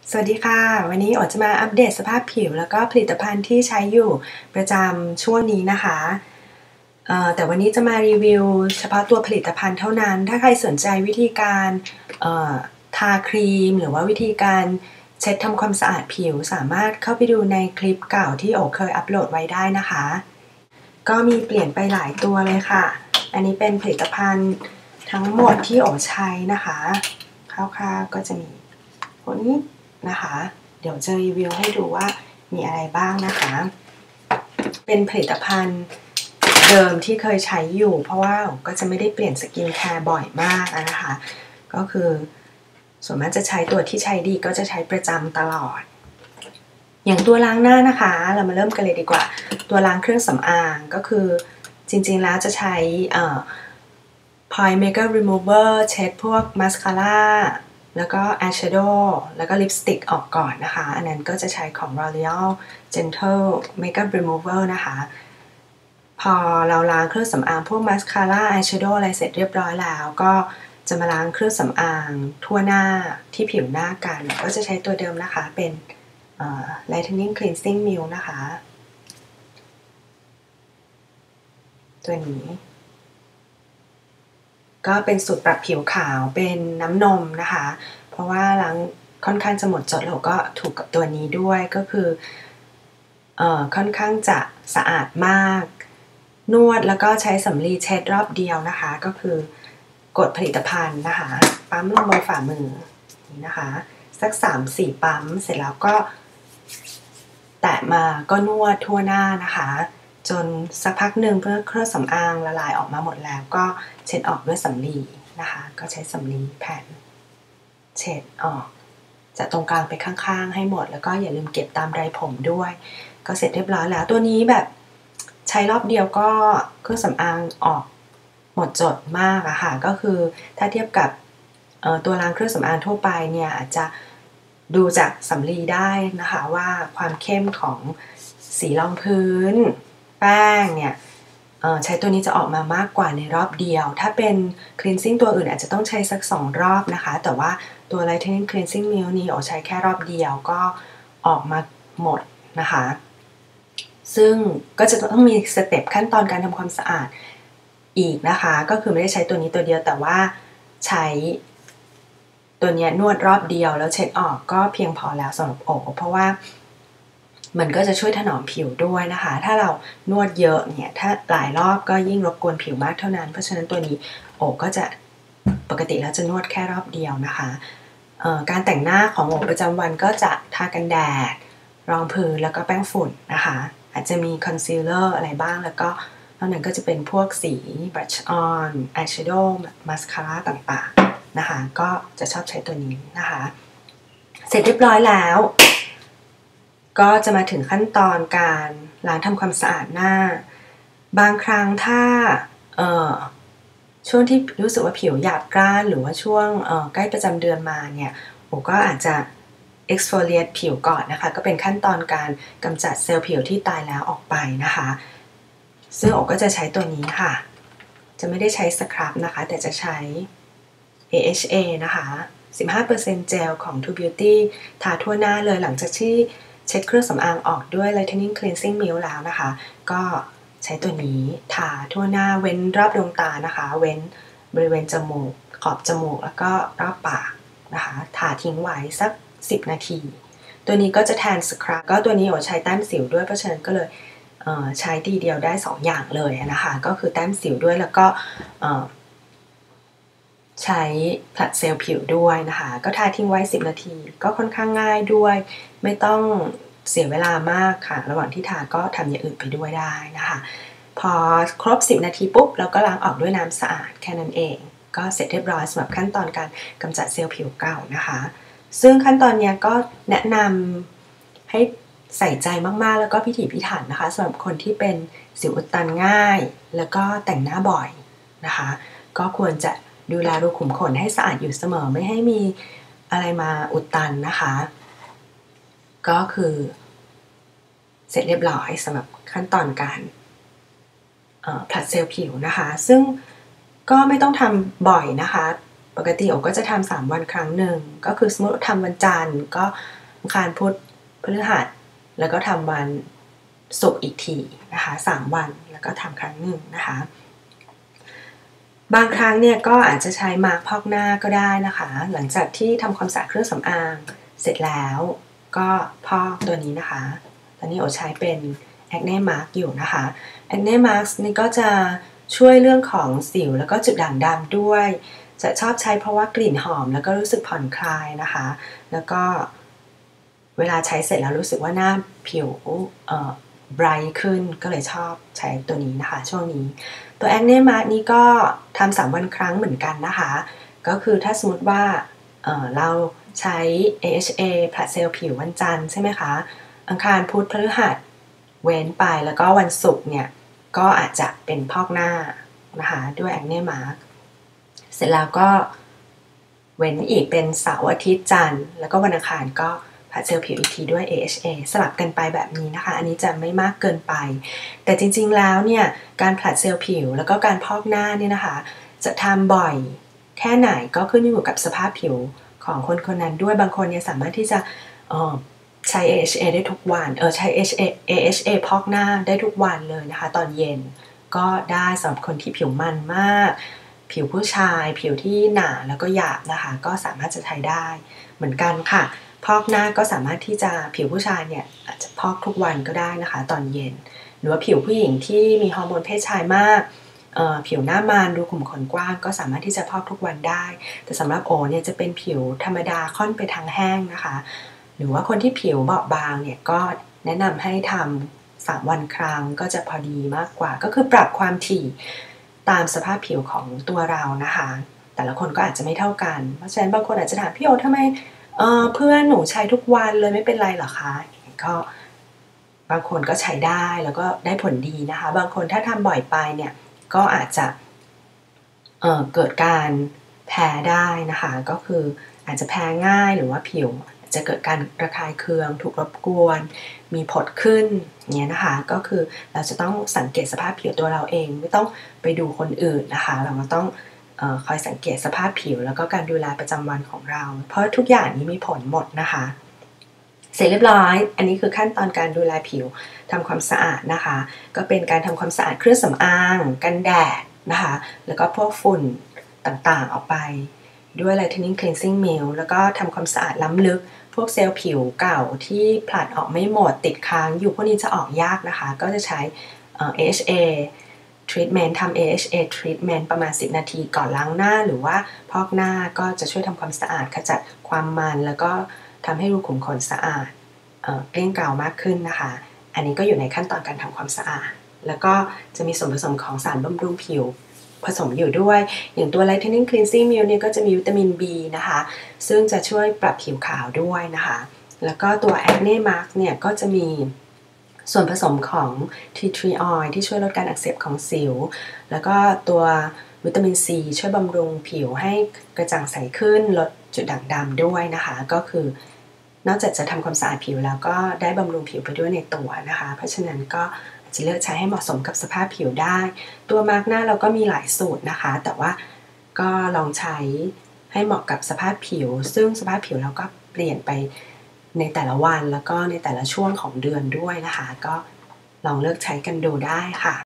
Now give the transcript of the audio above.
สวัสดีค่ะวันนี้โอจะมาอัปเดตสภาพผิวแล้วก็ผลิตภัณฑ์ที่ใช้อยู่ประจำช่วงนี้นะคะแต่วันนี้จะมารีวิวเฉพาะตัวผลิตภัณฑ์เท่านั้นถ้าใครสนใจวิธีการทาครีมหรือว่าวิธีการเช็ดทำความสะอาดผิวสามารถเข้าไปดูในคลิปเก่าที่โอเคยอัปโหลดไว้ได้นะคะก็มีเปลี่ยนไปหลายตัวเลยค่ะอันนี้เป็นผลิตภัณฑ์ทั้งหมดที่โอใช้นะคะคร่าวๆก็จะมีตัวนี้นะคะเดี๋ยวจะรีวิวให้ดูว่ามีอะไรบ้างนะคะเป็นผลิตภัณฑ์เดิมที่เคยใช้อยู่เพราะว่าก็จะไม่ได้เปลี่ยนสกินแคร์บ่อยมากนะคะก็คือส่วนมากจะใช้ตัวที่ใช้ดีก็จะใช้ประจำตลอดอย่างตัวล้างหน้านะคะเรามาเริ่มกันเลยดีกว่าตัวล้างเครื่องสำอางก็คือจริงๆแล้วจะใช้Point Makeup Remover เช็ดพวกมาสคาร่าแล้วก็อายแชโดว์แล้วก็ลิปสติกออกก่อนนะคะอันนั้นก็จะใช้ของ L'Oreal Gentle Makeup Remover นะคะพอเราล้างเครื่องสำอางพวกมาสคาร่าอายแชโดว์อะไรเสร็จเรียบร้อยแล้วก็จะมาล้างเครื่องสำอางทั่วหน้าที่ผิวหน้ากันก็จะใช้ตัวเดิมนะคะเป็นLightening Cleansing Milk นะคะตัวนี้ก็เป็นสูตรปรับผิวขาวเป็นน้ำนมนะคะเพราะว่าล้างค่อนข้างจะหมดจดแล้วก็ถูกกับตัวนี้ด้วยก็คือค่อนข้างจะสะอาดมากนวดแล้วก็ใช้สำลีเช็ดรอบเดียวนะคะก็คือกดผลิตภัณฑ์นะคะปั๊มลงบนฝ่ามือนี่นะคะสัก 3-4 ปั๊มเสร็จแล้วก็แตะมาก็นวดทั่วหน้านะคะจนสักพักหนึ่งเพื่อเครื่องสำอางละลายออกมาหมดแล้วก็เช็ดออกด้วยสำลีนะคะก็ใช้สำลีแผ่นเช็ดออกจากตรงกลางไปข้างๆให้หมดแล้วก็อย่าลืมเก็บตามไรผมด้วยก็เสร็จเรียบร้อยแล้วตัวนี้แบบใช้รอบเดียวก็เครื่องสำอางออกหมดจดมากอะค่ะก็คือถ้าเทียบกับตัวล้างเครื่องสำอางทั่วไปเนี่ยอาจจะดูจากสำลีได้นะคะว่าความเข้มของสีรองพื้นแป้งเนี่ยใช้ตัวนี้จะออกมามากกว่าในรอบเดียวถ้าเป็น cleansing ตัวอื่นอาจจะต้องใช้สัก2รอบนะคะแต่ว่าตัว lightening cleansing milk นี้ใช้แค่รอบเดียวก็ออกมาหมดนะคะซึ่งก็จะต้องมีสเต็ปขั้นตอนการทำความสะอาดอีกนะคะก็คือไม่ได้ใช้ตัวนี้ตัวเดียวแต่ว่าใช้ตัวนี้นวดรอบเดียวแล้วเช็ดออกก็เพียงพอแล้วสำหรับโอเพราะว่ามันก็จะช่วยถนอมผิวด้วยนะคะถ้าเรานวดเยอะเนี่ยถ้าหลายรอบก็ยิ่งรบกวนผิวมากเท่านั้นเพราะฉะนั้นตัวนี้โอก็จะปกติแล้วจะนวดแค่รอบเดียวนะคะการแต่งหน้าของโอประจำวันก็จะทากันแดดรองพื้นแล้วก็แป้งฝุ่นนะคะอาจจะมีคอนซีลเลอร์อะไรบ้างแล้วก็นอกนั้นก็จะเป็นพวกสีบลัชออนอายแชโดว์มาสคาร่าต่างๆนะคะก็จะชอบใช้ตัวนี้นะคะเสร็จเรียบร้อยแล้วก็จะมาถึงขั้นตอนการล้างทำความสะอาดหน้าบางครั้งถ้าช่วงที่รู้สึกว่าผิวหยาบกร้านหรือว่าช่วงใกล้ประจำเดือนมาเนี่ยผมก็อาจจะ exfoliate ผิวก่อนนะคะก็เป็นขั้นตอนการกำจัดเซลล์ผิวที่ตายแล้วออกไปนะคะซึ่งโอก็จะใช้ตัวนี้ค่ะจะไม่ได้ใช้สครับนะคะแต่จะใช้ AHA นะคะ 15% เจลของ True Beauty ทาทั่วหน้าเลยหลังจากที่เช็ดเครื่องสำอางออกด้วย Lightening Cleansing Milk แล้วนะคะก็ใช้ตัวนี้ทาทั่วหน้าเว้นรอบดวงตานะคะเว้นบริเวณจมูกขอบจมูกแล้วก็รอบปากนะคะทาทิ้งไว้สัก10 นาทีตัวนี้ก็จะแทนสครับก็ตัวนี้โอใช้แต้มสิวด้วยเพราะฉะนั้นก็เลยใช้ทีเดียวได้2อย่างเลยนะคะก็คือแต้มสิวด้วยแล้วก็ใช้ผลัดเซลล์ผิวด้วยนะคะก็ทาทิ้งไว้10 นาทีก็ค่อนข้างง่ายด้วยไม่ต้องเสียเวลามากค่ะระหว่างที่ทาก็ทำอย่างอื่นไปด้วยได้นะคะพอครบ10 นาทีปุ๊บเราก็ล้างออกด้วยน้ำสะอาดแค่นั้นเองก็เสร็จเรียบร้อยสำหรับขั้นตอนการกำจัดเซลล์ผิวเก่านะคะซึ่งขั้นตอนนี้ก็แนะนำให้ใส่ใจมากๆแล้วก็พิถีพิถันนะคะสำหรับคนที่เป็นสิวอุดตันง่ายแล้วก็แต่งหน้าบ่อยนะคะก็ควรจะดูแลรูขุมขนให้สะอาดอยู่เสมอไม่ให้มีอะไรมาอุดตันนะคะก็คือเสร็จเรียบร้อยสำหรับขั้นตอนการผลัดเซลล์ผิวนะคะซึ่งก็ไม่ต้องทำบ่อยนะคะปกติโอก็จะทำ3 วันครั้งหนึ่งก็คือสมมติทำวันจันทร์ก็อังคารพุธพฤหัสแล้วก็ทำวันศุกร์อีกทีนะคะ3 วันแล้วก็ทำครั้งหนึ่งนะคะบางครั้งเนี่ยก็อาจจะใช้มาร์กพอกหน้าก็ได้นะคะหลังจากที่ทำความสะอาดเครื่องสำอางเสร็จแล้วก็พอกตัวนี้นะคะตอนนี้โอใช้เป็น Acne Mask อยู่นะคะ Acne Mask นี่ก็จะช่วยเรื่องของสิวแล้วก็จุดด่างดำด้วยจะชอบใช้เพราะว่ากลิ่นหอมแล้วก็รู้สึกผ่อนคลายนะคะแล้วก็เวลาใช้เสร็จแล้วรู้สึกว่าหน้าผิวไบรท์ขึ้นก็เลยชอบใช้ตัวนี้นะคะช่วงนี้ตัว Acne Mask นี้ก็ทำ3 วันครั้งเหมือนกันนะคะก็คือถ้าสมมติว่าเราใช้ AHA ผลัดเซลล์ผิววันจันทร์ใช่ไหมคะอังคารพุธพฤหัสเว้นไปแล้วก็วันศุกร์เนี่ยก็อาจจะเป็นพอกหน้านะคะด้วย Acne Mask เสร็จแล้วก็เว้นอีกเป็นเสาร์อาทิตย์จันทร์แล้วก็วันอังคารก็ผัดเซลล์ผิวอีกทีด้วย AHA สลับกันไปแบบนี้นะคะอันนี้จะไม่มากเกินไปแต่จริงๆแล้วเนี่ยการผลัดเซลล์ผิวแล้วก็การพอกหน้าเนี่ยนะคะจะทำบ่อยแค่ไหนก็ขึ้นอยู่กับสภาพผิวของคนคนนั้นด้วยบางคนเนี่ยสามารถที่จะใช้ AHA ได้ทุกวันใช้ AHA พอกหน้าได้ทุกวันเลยนะคะตอนเย็นก็ได้สำหรับคนที่ผิวมันมากผิวผู้ชายผิวที่หนาแล้วก็หยาบนะคะก็สามารถจะใช้ได้เหมือนกันค่ะพอกหน้าก็สามารถที่จะผิวผู้ชายเนี่ยอาจจะพอกทุกวันก็ได้นะคะตอนเย็นหรือว่าผิวผู้หญิงที่มีฮอร์โมนเพศชายมากผิวหน้ามันรูขุมขนกว้างก็สามารถที่จะพอกทุกวันได้แต่สำหรับโอเนี่ยจะเป็นผิวธรรมดาค่อนไปทางแห้งนะคะหรือว่าคนที่ผิวเบาบางเนี่ยก็แนะนำให้ทำ3 วันครั้งก็จะพอดีมากกว่าก็คือปรับความถี่ตามสภาพผิวของตัวเรานะคะแต่ละคนก็อาจจะไม่เท่ากันเพราะฉะนั้นบางคนอาจจะถามพี่โอทำไมเพื่อนหนูใช้ทุกวันเลยไม่เป็นไรหรอคะก็บางคนก็ใช้ได้แล้วก็ได้ผลดีนะคะบางคนถ้าทำบ่อยไปเนี่ยก็อาจจะเกิดการแพ้ได้นะคะก็คืออาจจะแพ้ง่ายหรือว่าผิวจะเกิดการระคายเคืองถูกรบกวนมีผดขึ้นอย่างเงี้ยนะคะก็คือเราจะต้องสังเกตสภาพผิวตัวเราเองไม่ต้องไปดูคนอื่นนะคะเราก็ต้องคอยสังเกตสภาพผิวแล้วก็การดูแลประจำวันของเราเพราะทุกอย่างนี้มีผลหมดนะคะเสร็จเรียบร้อยอันนี้คือขั้นตอนการดูแลผิวทำความสะอาดนะคะก็เป็นการทำความสะอาดเครื่องสำอางกันแดดนะคะแล้วก็พวกฝุ่นต่างๆออกไปด้วย Lightening Cleansing Milk แล้วก็ทำความสะอาดล้ำลึกพวกเซลล์ผิวเก่าที่ผลัดออกไม่หมดติดค้างอยู่พวกนี้จะออกยากนะคะก็จะใช้ AHA Treatment ทำ AHA Treatment ประมาณ10 นาทีก่อนล้างหน้าหรือว่าพอกหน้าก็จะช่วยทำความสะอาดขจัดความมันแล้วก็ทำให้รูขุมขนสะอาดเกลี้ยงเกลามากขึ้นนะคะอันนี้ก็อยู่ในขั้นตอนการทำความสะอาดแล้วก็จะมีส่วนผสมของสารบำรุงผิวผสมอยู่ด้วยอย่างตัว Lightening Cleansing Milk เนี่ยก็จะมีวิตามิน B นะคะซึ่งจะช่วยปรับผิวขาวด้วยนะคะแล้วก็ตัว Acne Mask เนี่ยก็จะมีส่วนผสมของ Tea Tree Oil ที่ช่วยลดการอักเสบของสิวแล้วก็ตัววิตามิน C ช่วยบำรุงผิวให้กระจ่างใสขึ้นลดจุดด่างดำด้วยนะคะก็คือนอกจากจะทำความสะอาดผิวแล้วก็ได้บำรุงผิวไปด้วยในตัวนะคะเพราะฉะนั้นก็จะเลือกใช้ให้เหมาะสมกับสภาพผิวได้ตัวมาร์กหน้าเราก็มีหลายสูตรนะคะแต่ว่าก็ลองใช้ให้เหมาะกับสภาพผิวซึ่งสภาพผิวเราก็เปลี่ยนไปในแต่ละวันแล้วก็ในแต่ละช่วงของเดือนด้วยนะคะก็ลองเลือกใช้กันดูได้ค่ะ